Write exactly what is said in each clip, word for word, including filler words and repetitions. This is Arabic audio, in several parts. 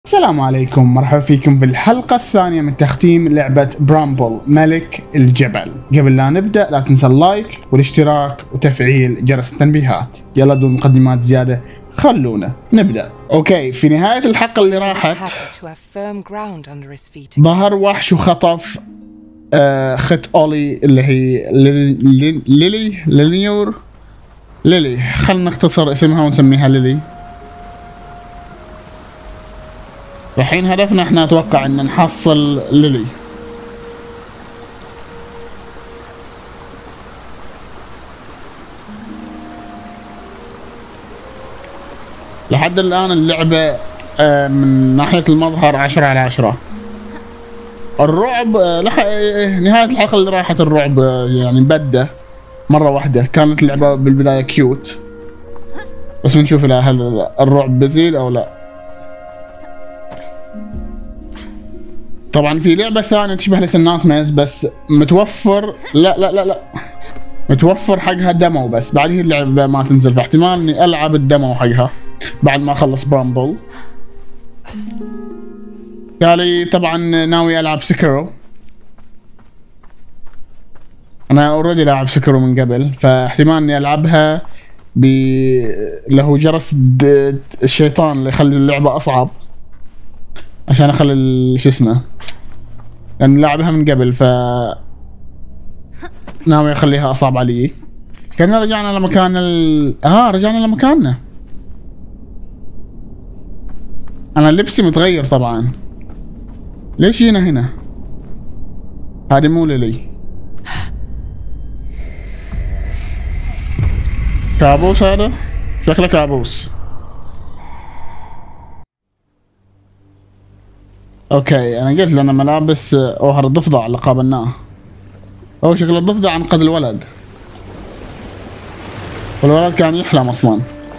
السلام عليكم، مرحبا فيكم في الحلقة الثانية من تختيم لعبة برامبل ملك الجبل. قبل لا نبدأ لا تنسى اللايك والاشتراك وتفعيل جرس التنبيهات. يلا بدون مقدمات زيادة خلونا نبدأ. اوكي، في نهاية الحلقة اللي راحت ظهر وحش وخطف آه خت اولي اللي هي ليلي ليلي ليليور ليلي خلنا نختصر اسمها ونسميها ليلي. الحين هدفنا احنا اتوقع ان نحصل ليلي. لحد الان اللعبة اه من ناحية المظهر عشرة على عشرة. الرعب اه لح... نهاية الحلقة اللي راحت الرعب اه يعني بدأ مرة واحدة. كانت اللعبة بالبداية كيوت بس بنشوف هل الرعب بيزيد او لا. طبعا في لعبة ثانية تشبه ليتل نايتميرز بس متوفر لا لا لا لا متوفر حقها دمو، بس بعد هي اللعبة ما تنزل، فاحتمال اني العب الدمو حقها بعد ما اخلص برامبل. بالتالي طبعا ناوي العب سكرو. انا اوريدي لاعب سكرو من قبل، فاحتمال اني العبها ب اللي هو جرس الشيطان اللي يخلي اللعبة اصعب عشان اخلي شو اسمه، لان لعبها من قبل ف ناوي اخليها اصعب علي. كنا رجعنا لمكان ال... اه رجعنا لمكاننا. انا لبسي متغير طبعا. ليش جينا هنا؟ هذه مو ليلي. كابوس هذا؟ شكله كابوس. اوكي انا قلت لنا ملابس اوهر الضفدع اللي قابلناه. اوه شكل الضفدع انقذ الولد، والولد كان يحلم اصلا.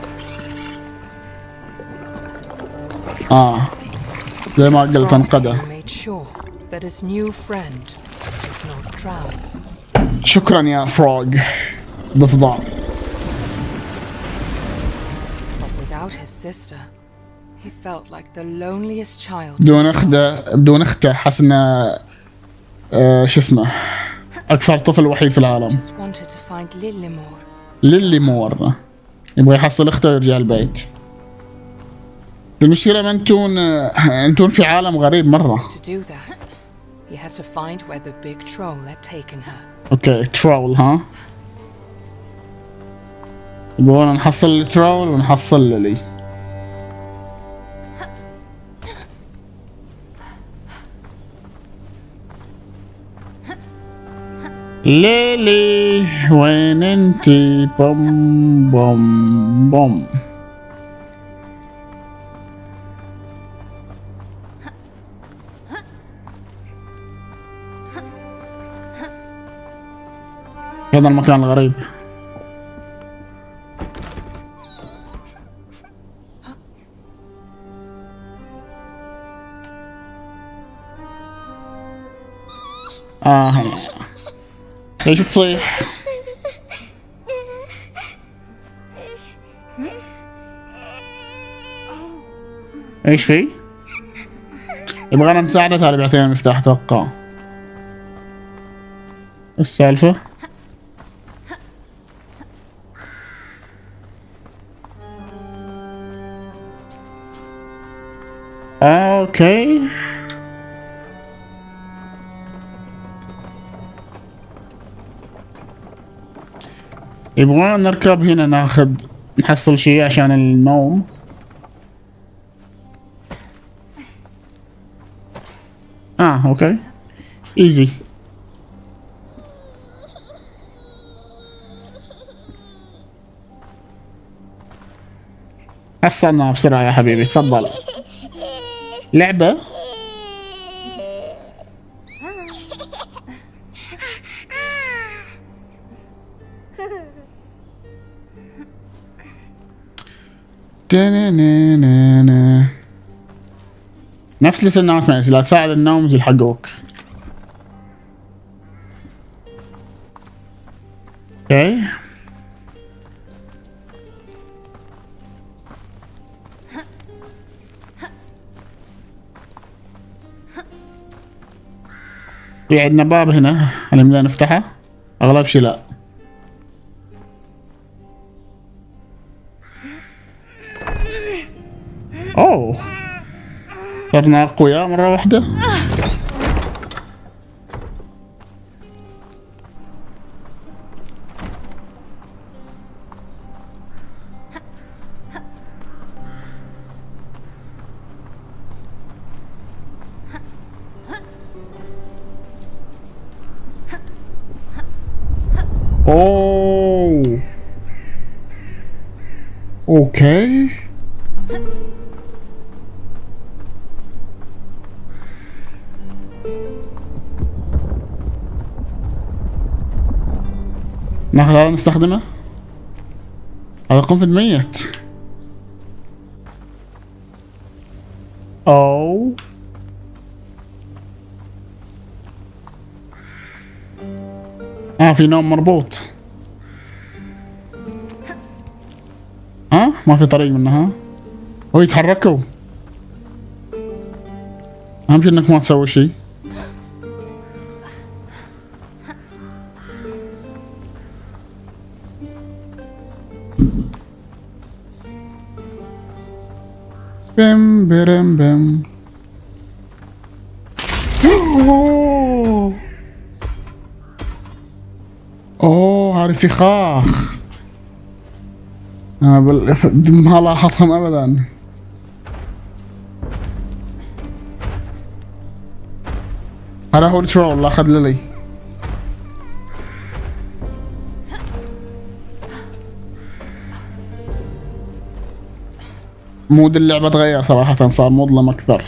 اه زي ما قلت انقذه. شكرا يا فروغ ضفدع. بدون اخته بدون اخته حس انه آه شو اسمه اكثر طفل وحيد في العالم. ليلي مور يبغى يحصل اخته ويرجع البيت. المشكلة ما انتون انتون في عالم غريب مرة. اوكي ترول ها، يبغون نحصل الترول ونحصل ليلي. ليلي وين انتي؟ بوم بوم بوم. هذا المكان الغريب. اه ليش تصيح؟ ايش في؟ يبغانا نساعده. تعال بيعطينا المفتاح اتوقع. ايش السالفة؟ اوكي يبغانا نركب هنا ناخذ نحصل شيء عشان النوم. اه اوكي ايزي. حصلنا بسرعة يا حبيبي، تفضل. لعبة نفس ليتل نايتميرز، لا تساعد النوم يلحقوك. اوكي في عندنا باب هنا، هل بدنا نفتحه؟ اغلب شي لا. اوه صرنا اقوياء مرة واحدة. اوه اوكي. ناخذ هذا نستخدمه. هذا قنفذ ميت. او اه في نوم مربوط. ها ما في طريق منها. هو يتحركوا. اهم شي انك ما تسوي شي. بم برم بم. اوه اوه هذه فخاخ. انا بال... ما لاحظهم ابدا. هذا هو الترول اخذ لي. مود اللعبة تغير صراحة، صار مظلم اكثر.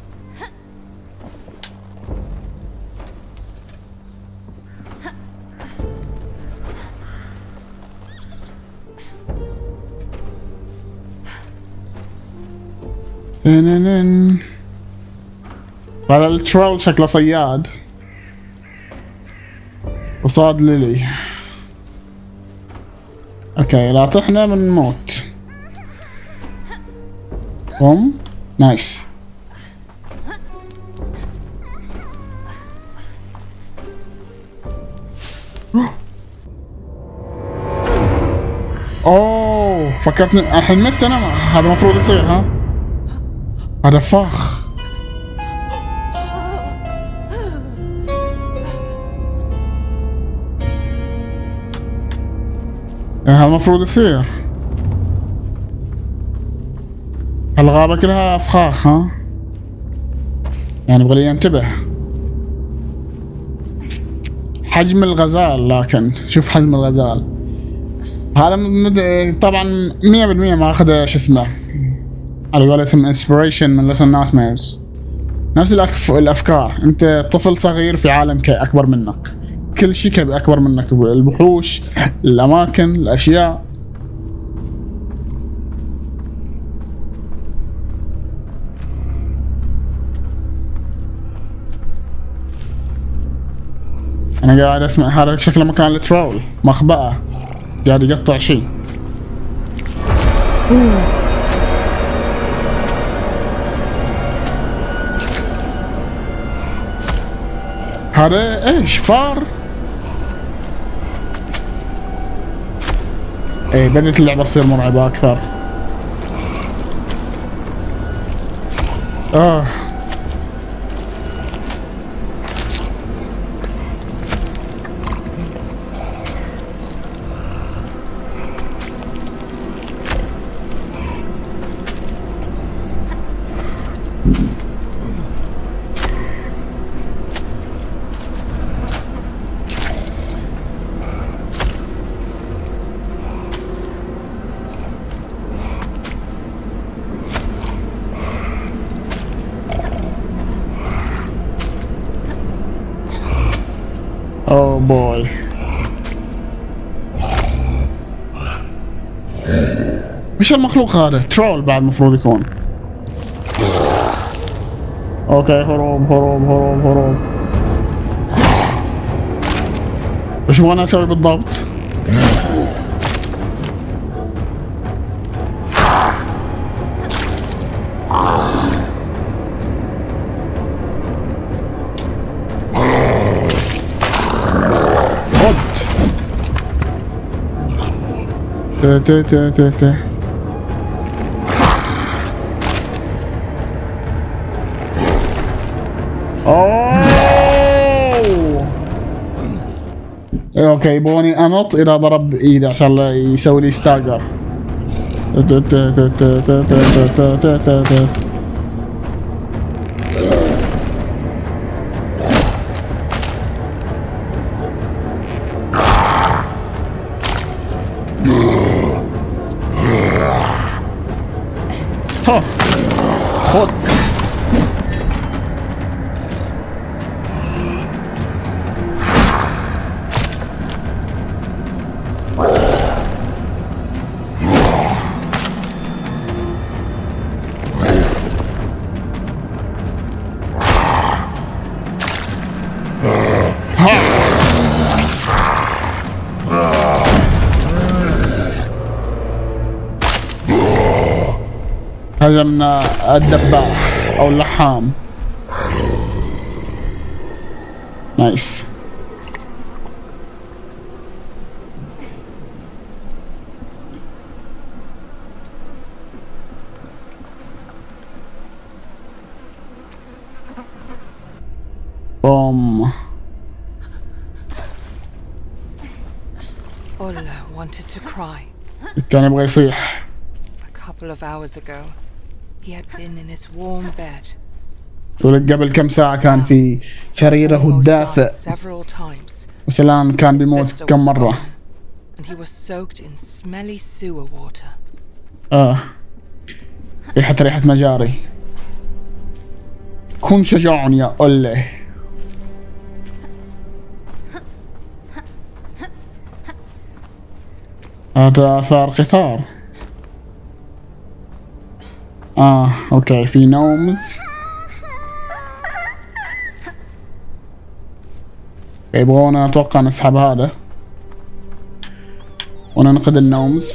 هذا الترول شكله صياد وصاد ليلي. اوكي لا طحنا من موت. بوم نايس. اوه فكرتني الحين مت انا. هذا المفروض يصير ها. هذا فخ. هذا المفروض يصير. الغابة كلها فخاخ ها. يعني يبغى لي انتبه. حجم الغزال لكن شوف حجم الغزال. هذا مد... طبعا مية بالمية ما اخذ شو اسمه على قولتهم انسبريشن من ليتل نايتميرز. نفس الأف... الافكار. انت طفل صغير في عالم كي اكبر منك. كل شيء كي اكبر منك. الوحوش، الاماكن، الاشياء. انا قاعد اسمع هذا شكله مكان الترول. مخبأة قاعد يقطع شيء. هذا ايش فار؟ ايه بدت اللعبة تصير مرعبة اكثر. اه اوه بوي. ايش المخلوق هذا؟ ترول بعد المفروض يكون. اوكي هروب هروب هروب هروب. ايش يبغانا اسوي بالضبط؟ تا تا تا تا تا. اوه اوكي يبغوني انط اذا ضرب ايده عشان يسوي لي ستاجر. تا تا تا تا تا تا تا تا تا. خذ. هزمنا الدباح او اللحام. نايس. بوم. Ola wanted to cry. كان يبغى يصيح. A couple of hours ago, he had been in his warm bed. ولك قبل كم ساعة كان في سريره الدافئ. Several times. بس الآن كان بيموت كم مرة. And he was soaked in smelly sewer water. آه. ريحة ريحة مجاري. كن شجاع يا أولي. هذا آثار قطار. آه أوكي في نومز. يبغونا أتوقع نسحب هذا وننقذ النومز.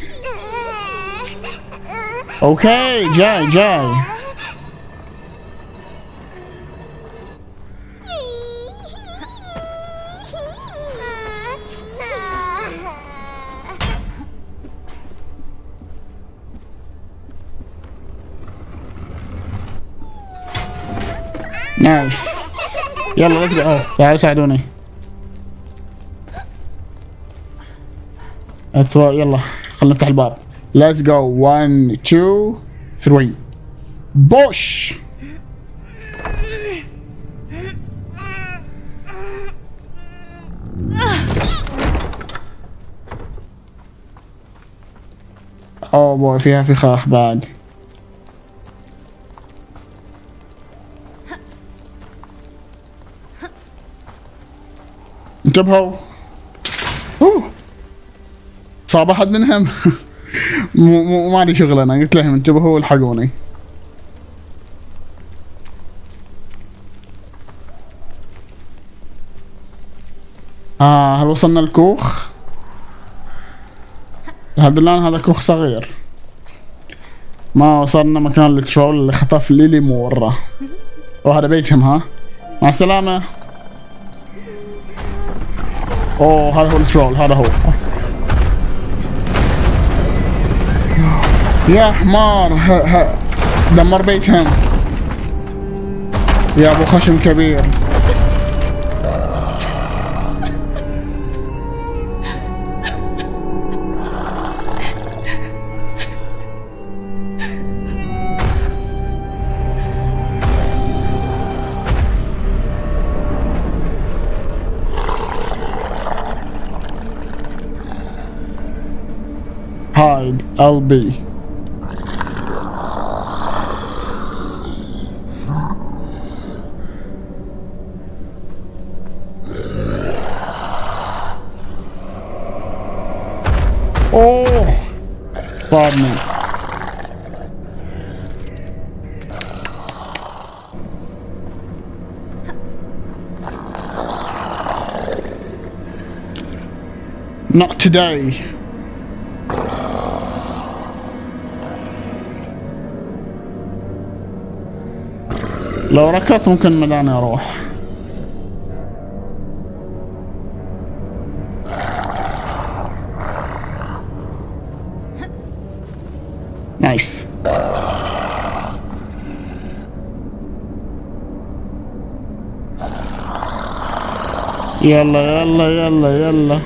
أوكي جاي جاي. نايس. يلا ليتس جو. تعالوا ساعدوني. أتوا يلا خلنا نفتح الباب. ليتس جو. واحد اثنين ثلاثة. بوش. اوه بوي فيها فخاخ بعد. انتبهوا. اوه صاب احد منهم. مو مو ما لي شغل انا قلت لهم انتبهوا والحقوني. اه هل وصلنا الكوخ؟ لحد الان هذا كوخ صغير. ما وصلنا مكان الترول اللي خطف ليلي مو وراه. وهذا بيتهم. ها مع السلامة. اوه هذا هو الترول. هذا هو. يا حمار. ها ها دمر بيتهم يا ابو خشم كبير. هايد قلبي. اوه صابني. Not today. لو ركضت ممكن مداني اروح. يلا يلا يلا يلا.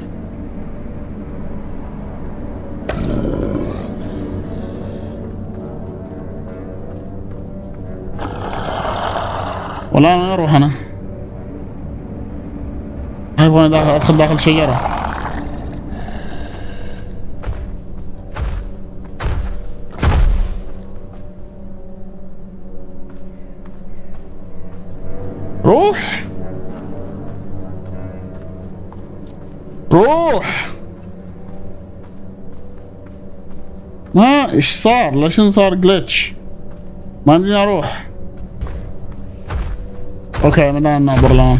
والله انا اروح انا. ابغى داخل ادخل داخل شجرة. روح روح. ما ايش صار؟ ليش صار جلitch؟ ما ادري اروح. اوكي بدنا نعبر الان.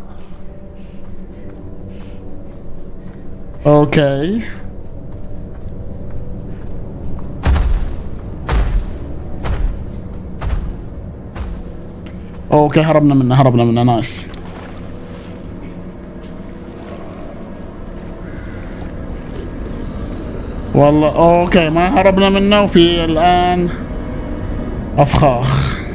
اوكي اوكي هربنا منه هربنا منه نايس. والله اوكي ما هربنا منه وفي الان افخاخ.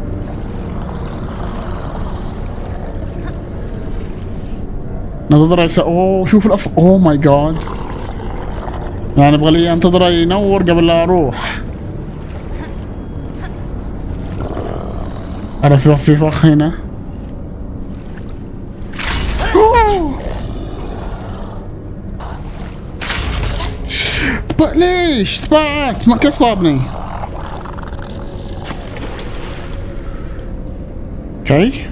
ننتظر يس... اوه شوف الأف... اوه ماي جاد. يعني ابغى لي انتظره ينور قبل لا اروح. انا في في فخ هنا. ليش تبعت؟ ما كيف صابني؟ اوكي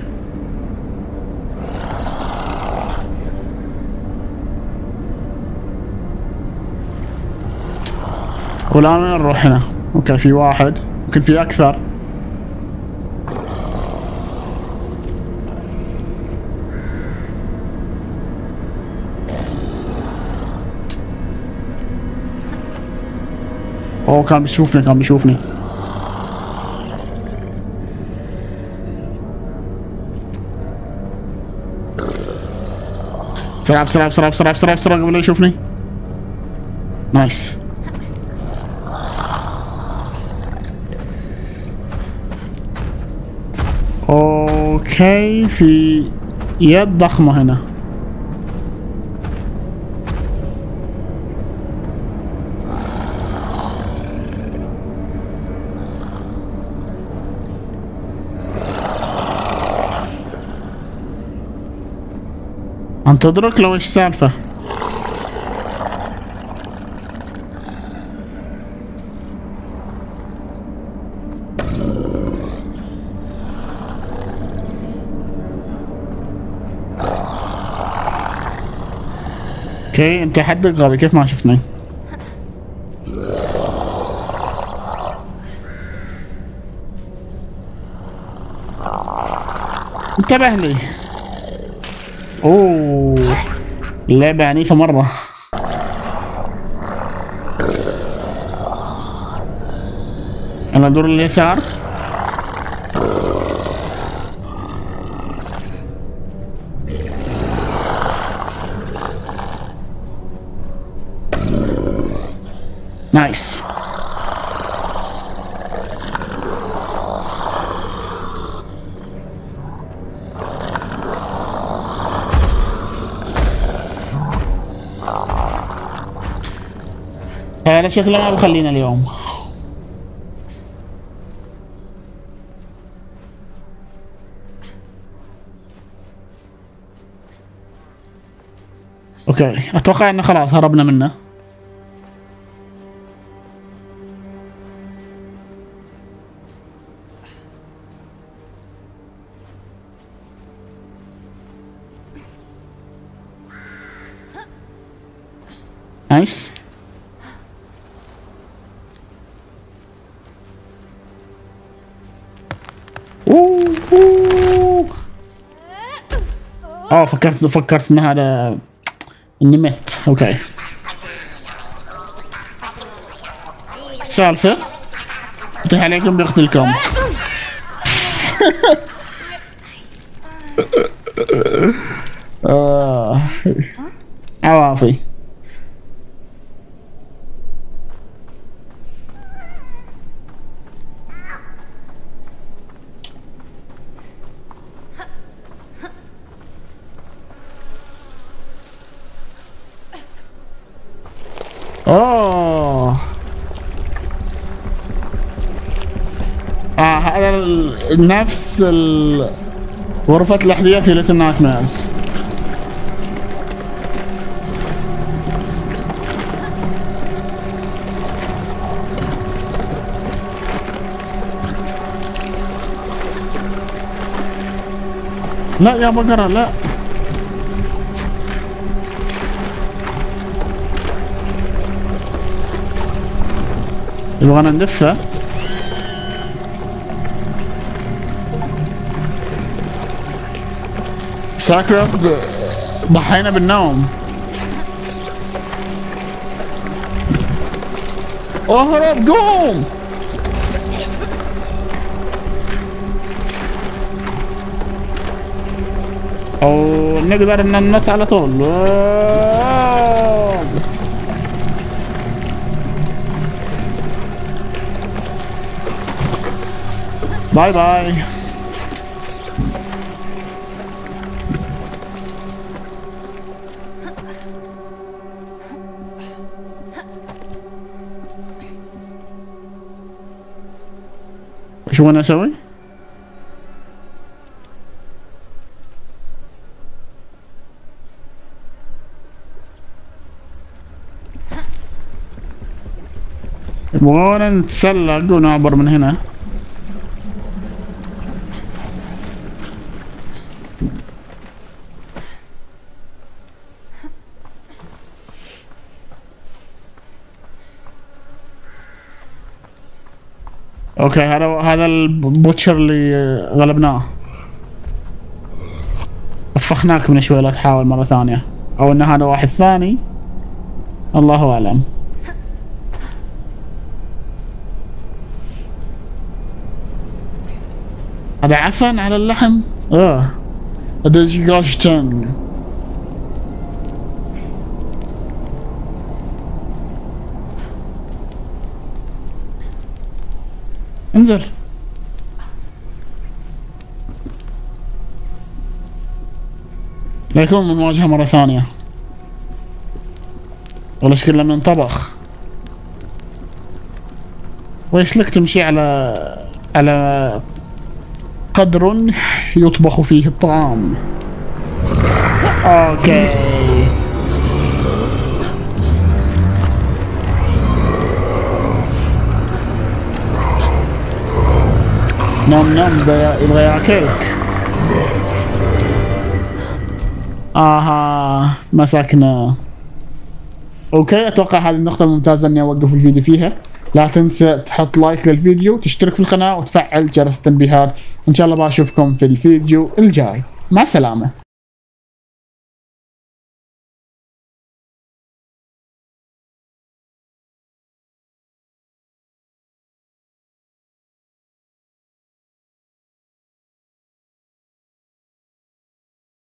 والآن وين نروح هنا؟ اوكي في واحد ممكن في اكثر. اوه كان بيشوفني كان بيشوفني. بسرعة بسرعة بسرعة بسرعة بسرعة بسرعة قبل لا يشوفني. نايس. اوكي في يد ضخمة هنا. انتظرك لو ايش السالفة. اوكي انت حدك غبي كيف ما شفتني؟ انتبه لي. اوه اللعبة عنيفة مرة. انا ادور اليسار. نايس. هذا شكله ما بخلينا اليوم. اوكي اتوقع انه خلاص هربنا منه. نايس. اوه اوه اه فكرت فكرت ان هذا اني مت. اوكي سالفة فتح عليكم بيقتلكم. آه. عوافي. نفس ال... غرفة الأحذية في ليتل نايت ميرز. لا يا بقرة لا. يبغانا ندفه. ساكرافت ضحينا بالنوم. اهرب قوم. او نقدر ان ننط على طول. باي باي. شو انا اسوي؟ يبغونا نتسلق ونعبر من هنا. اوكي هذا هذا البوتشر اللي غلبناه. فخناك من شوي، لا تحاول مرة ثانية، او ان هذا واحد ثاني الله اعلم. هذا عفن على اللحم. اه دزيغاشتن. انزل. لا يكون من مواجهة مرة ثانية، ولا شكل لما ننطبخ. ويش لك تمشي على على قدر يطبخ فيه الطعام. اوكي نام نام يبغى ياكلك. اها مسكنا. اوكي اتوقع هذه النقطة الممتازة اني اوقف الفيديو فيها. لا تنسى تحط لايك للفيديو، تشترك في القناة وتفعل جرس التنبيهات، وان شاء الله بشوفكم في الفيديو الجاي. مع السلامة.